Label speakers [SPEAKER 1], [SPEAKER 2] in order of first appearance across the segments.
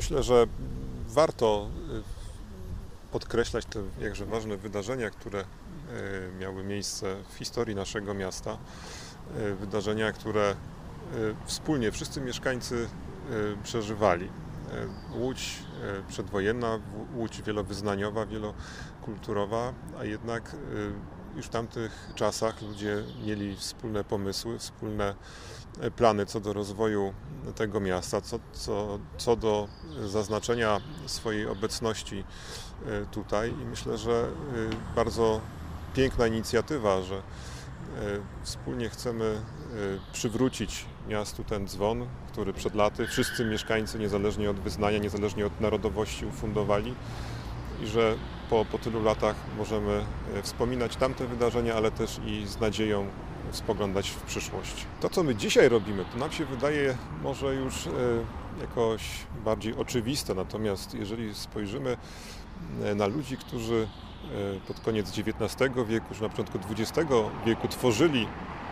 [SPEAKER 1] Myślę, że warto podkreślać te jakże ważne wydarzenia, które miały miejsce w historii naszego miasta. Wydarzenia, które wspólnie wszyscy mieszkańcy przeżywali. Łódź przedwojenna, Łódź wielowyznaniowa, wielokulturowa, a jednak już w tamtych czasach ludzie mieli wspólne pomysły, wspólne plany co do rozwoju tego miasta, co do zaznaczenia swojej obecności tutaj i myślę, że bardzo piękna inicjatywa, że wspólnie chcemy przywrócić miastu ten dzwon, który przed laty wszyscy mieszkańcy, niezależnie od wyznania, niezależnie od narodowości, ufundowali i że po tylu latach możemy wspominać tamte wydarzenia, ale też i z nadzieją spoglądać w przyszłość. To, co my dzisiaj robimy, to nam się wydaje może już jakoś bardziej oczywiste, natomiast jeżeli spojrzymy na ludzi, którzy pod koniec XIX wieku, czy na początku XX wieku tworzyli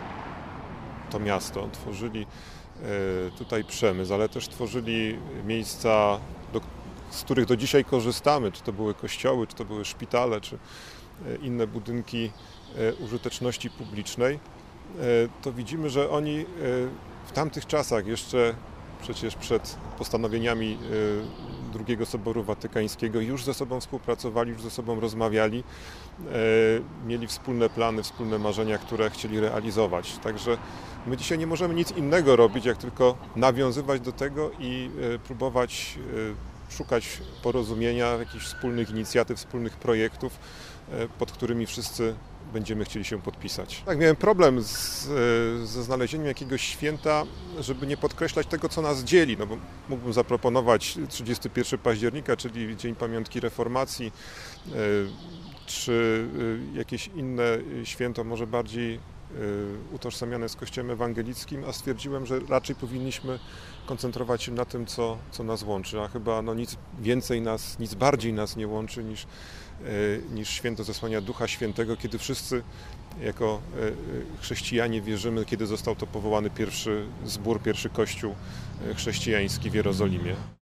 [SPEAKER 1] to miasto, tworzyli tutaj przemysł, ale też tworzyli miejsca, z których do dzisiaj korzystamy, czy to były kościoły, czy to były szpitale, czy inne budynki użyteczności publicznej, to widzimy, że oni w tamtych czasach, jeszcze przecież przed postanowieniami II Soboru Watykańskiego, już ze sobą współpracowali, już ze sobą rozmawiali, mieli wspólne plany, wspólne marzenia, które chcieli realizować. Także my dzisiaj nie możemy nic innego robić, jak tylko nawiązywać do tego i próbować szukać porozumienia, jakichś wspólnych inicjatyw, wspólnych projektów, pod którymi wszyscy będziemy chcieli się podpisać. Tak, miałem problem ze znalezieniem jakiegoś święta, żeby nie podkreślać tego, co nas dzieli, no bo mógłbym zaproponować 31 października, czyli Dzień Pamiątki Reformacji, czy jakieś inne święto, może bardziej utożsamiane z Kościołem Ewangelickim, a stwierdziłem, że raczej powinniśmy koncentrować się na tym, co nas łączy, a chyba nic więcej nas, nic bardziej nas nie łączy niż święto zesłania Ducha Świętego, kiedy wszyscy jako chrześcijanie wierzymy, kiedy został to powołany pierwszy zbór, pierwszy kościół chrześcijański w Jerozolimie.